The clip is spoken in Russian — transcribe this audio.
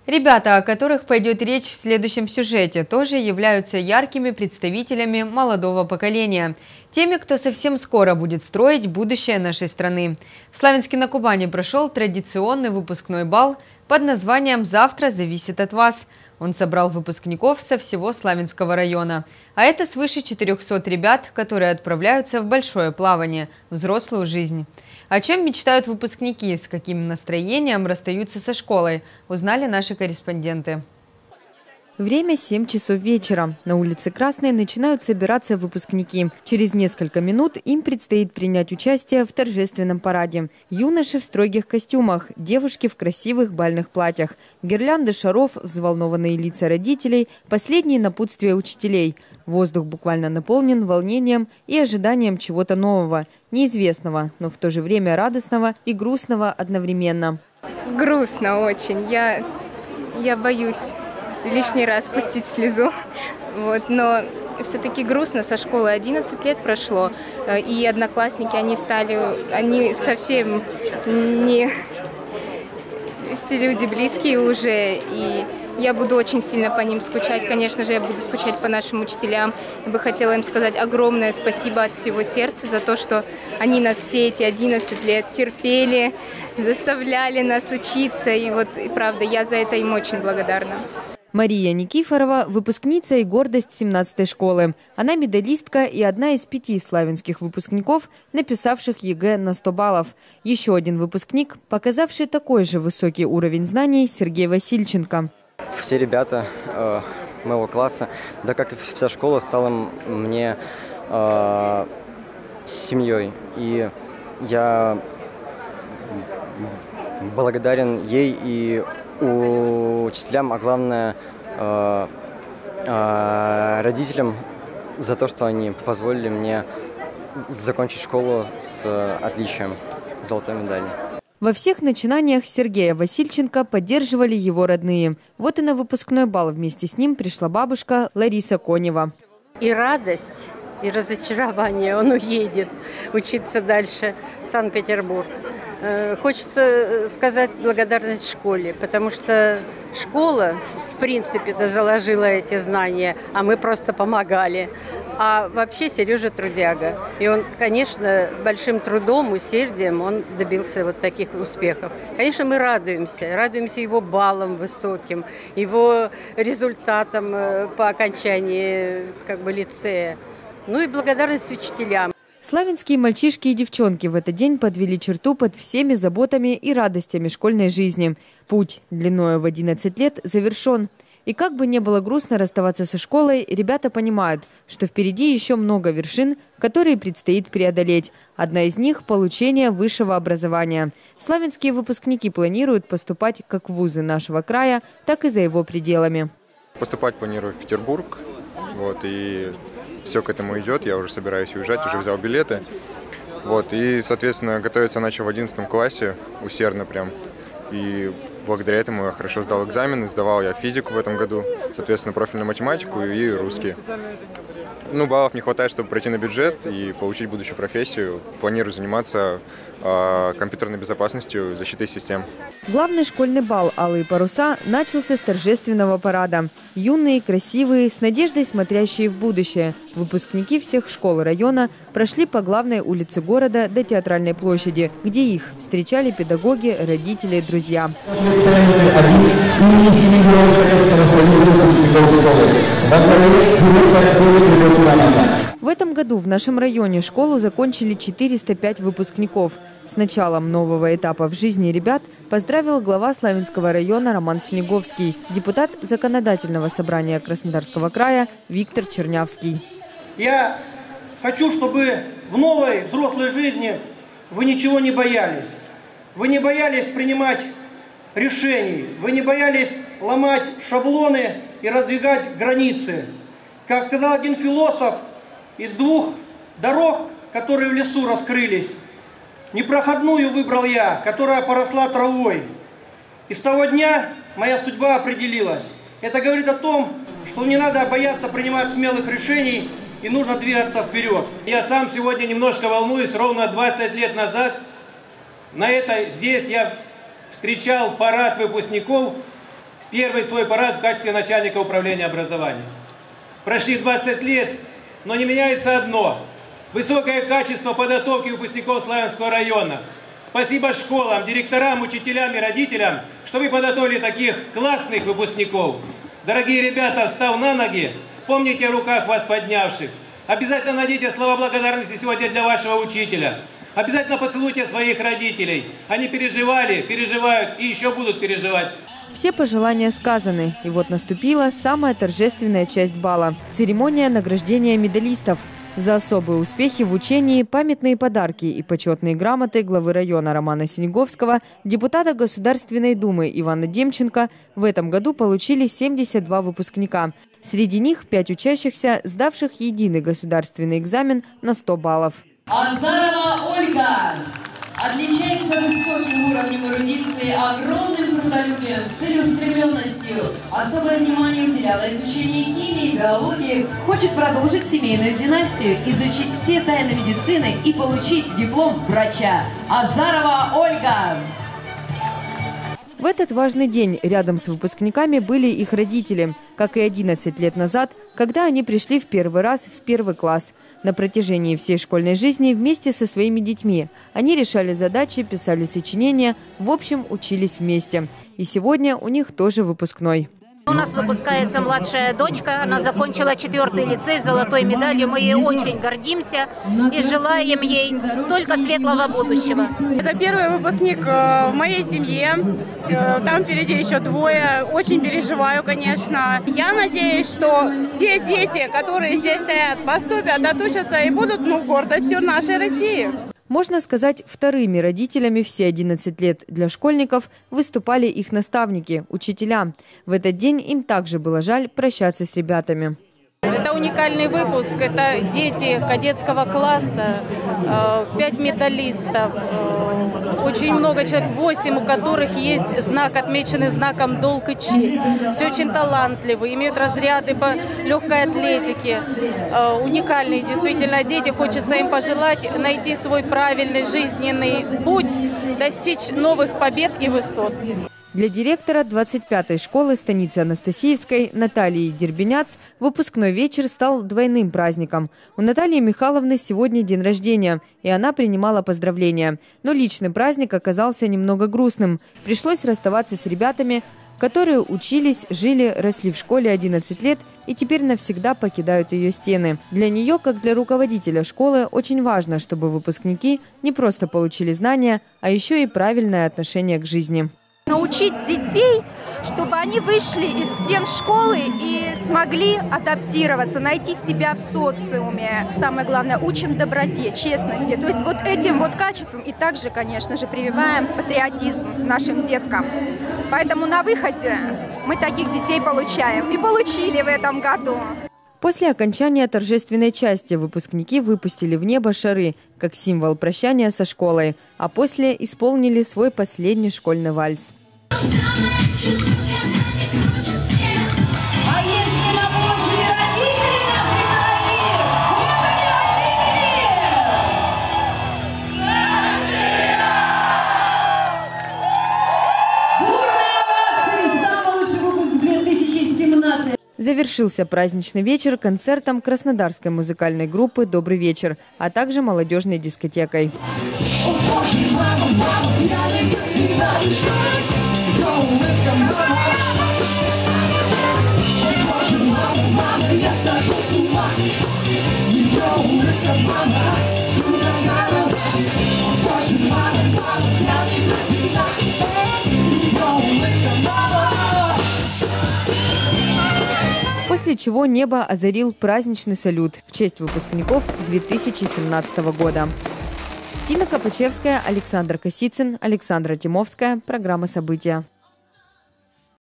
Ребята, о которых пойдет речь в следующем сюжете, тоже являются яркими представителями молодого поколения. Теми, кто совсем скоро будет строить будущее нашей страны. В Славянске-на-Кубани прошел традиционный выпускной бал под названием «Завтра зависит от вас». Он собрал выпускников со всего Славянского района. А это свыше 400 ребят, которые отправляются в большое плавание, взрослую жизнь. О чем мечтают выпускники, с каким настроением расстаются со школой, узнали наши корреспонденты. Время 7 часов вечера. На улице Красной начинают собираться выпускники. Через несколько минут им предстоит принять участие в торжественном параде. Юноши в строгих костюмах, девушки в красивых бальных платьях, гирлянды шаров, взволнованные лица родителей, последние напутствия учителей. Воздух буквально наполнен волнением и ожиданием чего-то нового, неизвестного, но в то же время радостного и грустного одновременно. Грустно очень. Я боюсь лишний раз пустить слезу. Но все-таки грустно. Со школы 11 лет прошло, и одноклассники, они совсем не все люди близкие уже, и я буду очень сильно по ним скучать. Конечно же, я буду скучать по нашим учителям. Я бы хотела им сказать огромное спасибо от всего сердца за то, что они нас все эти 11 лет терпели, заставляли нас учиться. И правда, я за это им очень благодарна. Мария Никифорова – выпускница и гордость 17-й школы. Она медалистка и одна из 5 славянских выпускников, написавших ЕГЭ на 100 баллов. Еще один выпускник, показавший такой же высокий уровень знаний, Сергей Васильченко. Все ребята моего класса, да как и вся школа, стала мне семьей. И я благодарен ей и учителям, а главное родителям за то, что они позволили мне закончить школу с отличием, золотой медалью. Во всех начинаниях Сергея Васильченко поддерживали его родные. Вот и на выпускной бал вместе с ним пришла бабушка Лариса Конева. И радость, и разочарование. Он уедет учиться дальше в Санкт-Петербург. Хочется сказать благодарность школе, потому что школа, в принципе-то, заложила эти знания, а мы просто помогали. А вообще Сережа трудяга. И он, конечно, большим трудом, усердием он добился вот таких успехов. Конечно, мы радуемся его баллам высоким, его результатам по окончании лицея. Ну и благодарность учителям. Славянские мальчишки и девчонки в этот день подвели черту под всеми заботами и радостями школьной жизни. Путь длиною в 11 лет завершен. И как бы не было грустно расставаться со школой, ребята понимают, что впереди еще много вершин, которые предстоит преодолеть. Одна из них – получение высшего образования. Славянские выпускники планируют поступать как в вузы нашего края, так и за его пределами. Поступать планирую в Петербург. И все к этому идет. Я уже собираюсь уезжать, уже взял билеты. И, соответственно, готовиться начал в 11 классе усердно прям. И благодаря этому я хорошо сдал экзамены, сдавал я физику в этом году, соответственно, профильную математику и русский. Баллов не хватает, чтобы пройти на бюджет и получить будущую профессию. Планирую заниматься компьютерной безопасностью, защитой систем. Главный школьный бал «Алые паруса» начался с торжественного парада. Юные, красивые, с надеждой смотрящие в будущее. Выпускники всех школ района прошли по главной улице города до Театральной площади, где их встречали педагоги, родители, друзья. В этом году в нашем районе школу закончили 405 выпускников. С началом нового этапа в жизни ребят поздравил глава Славянского района Роман Синеговский, депутат Законодательного собрания Краснодарского края Виктор Чернявский. Я хочу, чтобы в новой взрослой жизни вы ничего не боялись. Вы не боялись принимать решений, вы не боялись ломать шаблоны и раздвигать границы. Как сказал один философ, из 2 дорог, которые в лесу раскрылись, непроходную выбрал я, которая поросла травой. И с того дня моя судьба определилась. Это говорит о том, что не надо бояться принимать смелых решений и нужно двигаться вперед. Я сам сегодня немножко волнуюсь. Ровно 20 лет назад здесь я встречал парад выпускников первый свой парад в качестве начальника управления образования. Прошли 20 лет, но не меняется одно – высокое качество подготовки выпускников Славянского района. Спасибо школам, директорам, учителям и родителям, что вы подготовили таких классных выпускников. Дорогие ребята, встав на ноги, помните о руках вас поднявших. Обязательно найдите слова благодарности сегодня для вашего учителя. Обязательно поцелуйте своих родителей. Они переживали, переживают и еще будут переживать. Все пожелания сказаны. И вот наступила самая торжественная часть бала – церемония награждения медалистов. За особые успехи в учении, памятные подарки и почетные грамоты главы района Романа Синеговского, депутата Государственной Думы Ивана Демченко в этом году получили 72 выпускника. Среди них 5 учащихся, сдавших единый государственный экзамен на 100 баллов. Азарова Ольга отличается высоким уровнем эрудиции, огромным трудолюбием, целеустремленностью. Особое внимание уделяла изучению химии, биологии. Хочет продолжить семейную династию, изучить все тайны медицины и получить диплом врача. Азарова Ольга. В этот важный день рядом с выпускниками были их родители, как и 11 лет назад, когда они пришли в первый раз в первый класс. На протяжении всей школьной жизни вместе со своими детьми они решали задачи, писали сочинения, в общем, учились вместе. И сегодня у них тоже выпускной. У нас выпускается младшая дочка, она закончила 4-й лицей с золотой медалью. Мы ей очень гордимся и желаем ей только светлого будущего. Это первый выпускник в моей семье, там впереди еще 2. Очень переживаю, конечно. Я надеюсь, что все дети, которые здесь стоят, поступят, отучатся и будут гордостью нашей России. Можно сказать, вторыми родителями все 11 лет для школьников выступали их наставники, учителя. В этот день им также было жаль прощаться с ребятами. Это уникальный выпуск, это дети кадетского класса, 5 медалистов, очень много человек, 8, у которых есть знак, отмеченный знаком «Долг и честь». Все очень талантливые, имеют разряды по легкой атлетике. Уникальные действительно дети, хочется им пожелать найти свой правильный жизненный путь, достичь новых побед и высот. Для директора 25-й школы станицы Анастасиевской Натальи Дербеняц выпускной вечер стал двойным праздником. У Натальи Михайловны сегодня день рождения, и она принимала поздравления. Но личный праздник оказался немного грустным. Пришлось расставаться с ребятами, которые учились, жили, росли в школе 11 лет и теперь навсегда покидают ее стены. Для нее, как для руководителя школы, очень важно, чтобы выпускники не просто получили знания, а еще и правильное отношение к жизни. Научить детей, чтобы они вышли из стен школы и смогли адаптироваться, найти себя в социуме. Самое главное, учим доброте, честности. То есть вот этим вот качеством и также, конечно же, прививаем патриотизм нашим деткам. Поэтому на выходе мы таких детей получаем и получили в этом году. После окончания торжественной части выпускники выпустили в небо шары, как символ прощания со школой, а после исполнили свой последний школьный вальс. Завершился праздничный вечер концертом краснодарской музыкальной группы «Добрый вечер», а также молодежной дискотекой. После чего небо озарил праздничный салют в честь выпускников 2017 года. Тина Копачевская, Александр Косицын, Александра Тимовская. Программа «События».